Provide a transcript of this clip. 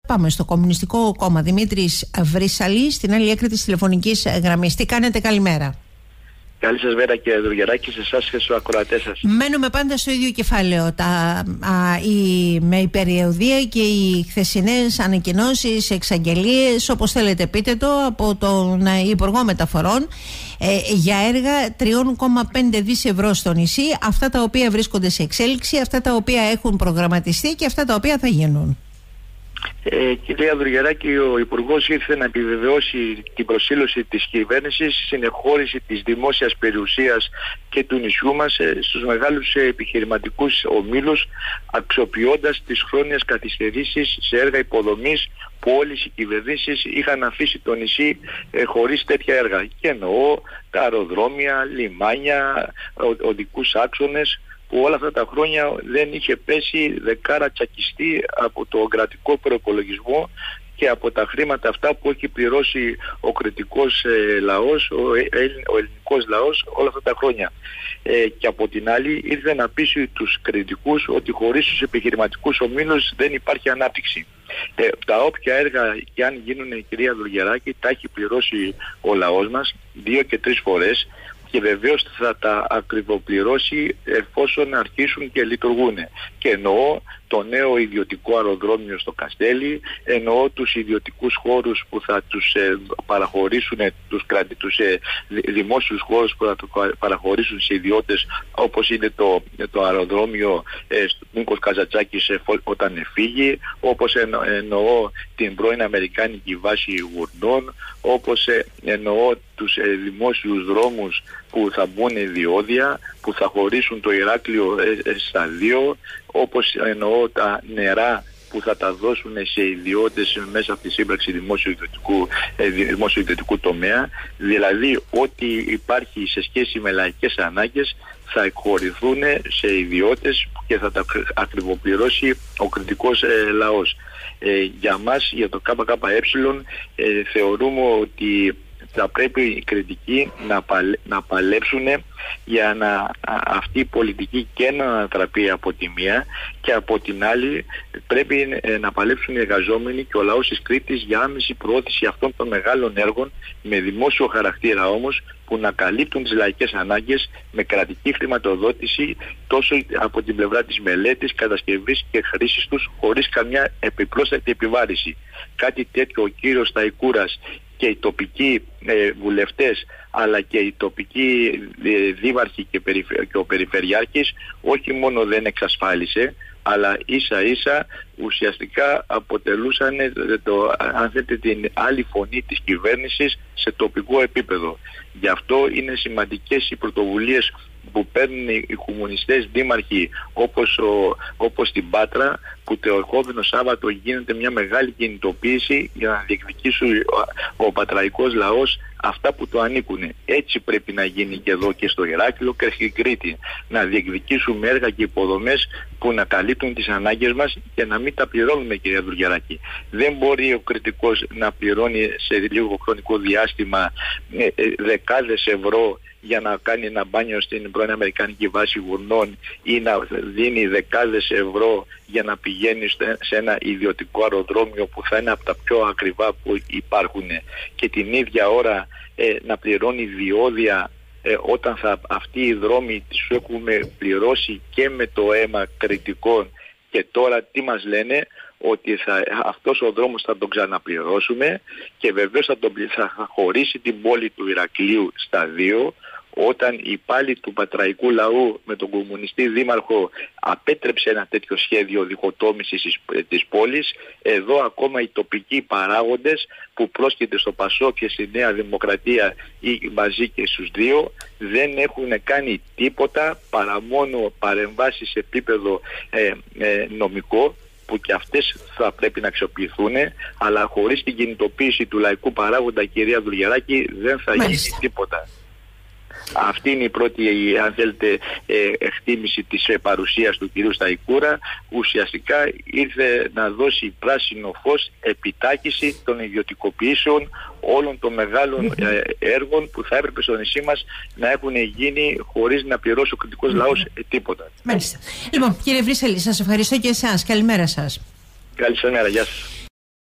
Πάμε στο Κομμουνιστικό Κόμμα. Δημήτρης Βρύσαλης, στην άλλη άκρη της τηλεφωνικής γραμμής. Τι κάνετε, καλημέρα? Καλή σας μέρα, κύριε Δουργεράκη, σε εσάς και στους ακροατές σας. Μένουμε πάντα στο ίδιο κεφάλαιο. Με η περιοδία και οι χθεσινές ανακοινώσεις, εξαγγελίες, όπως θέλετε πείτε το, από τον Υπουργό Μεταφορών για έργα 3,5 δις ευρώ στο νησί, αυτά τα οποία βρίσκονται σε εξέλιξη, αυτά τα οποία έχουν προγραμματιστεί και αυτά τα οποία θα γίνουν. Κυρία Δουργεράκη, ο Υπουργός ήρθε να επιβεβαιώσει την προσήλωση της κυβέρνησης στη συνεχώρηση της δημόσιας περιουσίας και του νησιού μας στους μεγάλους επιχειρηματικούς ομίλους, αξιοποιώντας τις χρόνιες καθυστερήσεις σε έργα υποδομής που όλες οι κυβερνήσεις είχαν αφήσει το νησί χωρίς τέτοια έργα. Και εννοώ τα αεροδρόμια, λιμάνια, οδικούς άξονες, που όλα αυτά τα χρόνια δεν είχε πέσει δεκάρα τσακιστή από το κρατικό προϋπολογισμό και από τα χρήματα αυτά που έχει πληρώσει ο κρητικός λαός, ο ελληνικός λαός όλα αυτά τα χρόνια. Και από την άλλη ήρθε να πείσει τους κριτικούς ότι χωρίς τους επιχειρηματικούς ομίλους δεν υπάρχει ανάπτυξη. Τα όποια έργα και αν γίνουν, κυρία Δουργεράκη, τα έχει πληρώσει ο λαός μας 2 και 3 φορές. Και βεβαίως θα τα ακριβοπληρώσει εφόσον αρχίσουν και λειτουργούν. Και εννοώ το νέο ιδιωτικό αεροδρόμιο στο Καστέλι, εννοώ τους ιδιωτικούς χώρους που θα τους παραχωρήσουν, τους δημόσιους χώρους που θα τους παραχωρήσουν σε ιδιώτες, όπως είναι το αεροδρόμιο Νίκος Καζατσάκης όταν φύγει, όπως εννοώ την πρώην Αμερικάνικη βάση Γουρνών, όπως εννοώ τους δημόσιους δρόμους που θα μπουν διόδια, που θα χωρίσουν το Ηράκλειο στα 2, όπως εννοώ τα νερά που θα τα δώσουν σε ιδιώτες μέσα από τη σύμπραξη δημόσιο-ιδιωτικού τομέα. Δηλαδή ό,τι υπάρχει σε σχέση με λαϊκές ανάγκες θα εκχωρηθούν σε ιδιώτες και θα τα ακριβοπληρώσει ο κριτικός λαός. Για μας, για το ΚΚΕ, θεωρούμε ότι θα πρέπει οι κριτικοί να παλέψουν για να αυτή η πολιτική και να ανατραπεί από τη μία, και από την άλλη πρέπει να παλέψουν οι εργαζόμενοι και ο λαός της Κρήτης για άμεση προώθηση αυτών των μεγάλων έργων με δημόσιο χαρακτήρα όμως, που να καλύπτουν τις λαϊκές ανάγκες με κρατική χρηματοδότηση τόσο από την πλευρά της μελέτης, κατασκευής και χρήσης τους, χωρίς καμιά επιπρόσθετη επιβάρηση. Κάτι τέτοιο ο κύριος Σταϊκούρας και οι τοπικοί βουλευτές, αλλά και οι τοπικοί δήμαρχοι και ο Περιφερειάρχης όχι μόνο δεν εξασφάλισε, αλλά ίσα ίσα ουσιαστικά αποτελούσαν αν θέλετε, την άλλη φωνή της κυβέρνησης σε τοπικό επίπεδο. Γι' αυτό είναι σημαντικές οι πρωτοβουλίες που παίρνουν οι κομμουνιστές δήμαρχοι, όπως στην Πάτρα, που το ερχόμενο Σάββατο γίνεται μια μεγάλη κινητοποίηση για να διεκδικήσουν ο πατραϊκός λαός αυτά που το ανήκουν. Έτσι πρέπει να γίνει και εδώ και στο Ηράκλειο και στην Κρήτη. Να διεκδικήσουμε έργα και υποδομές που να καλύπτουν τις ανάγκες μας και να μην τα πληρώνουμε, κυρία Δουργεράκη. Δεν μπορεί ο κριτικός να πληρώνει σε λίγο χρονικό διάστημα δεκάδες ευρώ για να κάνει ένα μπάνιο στην πρώην Αμερικάνικη βάση Γουρνών ή να δίνει δεκάδες ευρώ για να πηγαίνει σε ένα ιδιωτικό αεροδρόμιο που θα είναι από τα πιο ακριβά που υπάρχουν, και την ίδια ώρα να πληρώνει διόδια όταν αυτοί οι δρόμοι τις έχουμε πληρώσει και με το αίμα κριτικών. Και τώρα τι μας λένε? Ότι αυτός ο δρόμος θα τον ξαναπληρώσουμε και βεβαίως θα χωρίσει την πόλη του Ηρακλείου στα 2, όταν οι υπάλληλοι του πατραϊκού λαού με τον κομμουνιστή δήμαρχο απέτρεψε ένα τέτοιο σχέδιο διχοτόμησης της πόλης. Εδώ ακόμα οι τοπικοί παράγοντες που πρόσκειται στο ΠΑΣΟΚ και στη Νέα Δημοκρατία ή μαζί και στους δύο δεν έχουν κάνει τίποτα παρά μόνο παρεμβάσεις σε επίπεδο νομικό, που και αυτές θα πρέπει να αξιοποιηθούν, αλλά χωρίς την κινητοποίηση του λαϊκού παράγοντα, κυρία Δουργεράκη, δεν θα γίνει τίποτα. Αυτή είναι η πρώτη, αν θέλετε, εκτίμηση της παρουσίας του κυρίου Σταϊκούρα. Ουσιαστικά ήρθε να δώσει πράσινο φως, επιτάχυση των ιδιωτικοποιήσεων όλων των μεγάλων έργων που θα έπρεπε στο νησί μας να έχουν γίνει χωρίς να πληρώσει ο κριτικός λαός τίποτα. Μάλιστα. Λοιπόν, κύριε Βρύσαλη, σας ευχαριστώ και εσάς. Καλημέρα σας. Καλησπέρα, γεια σας.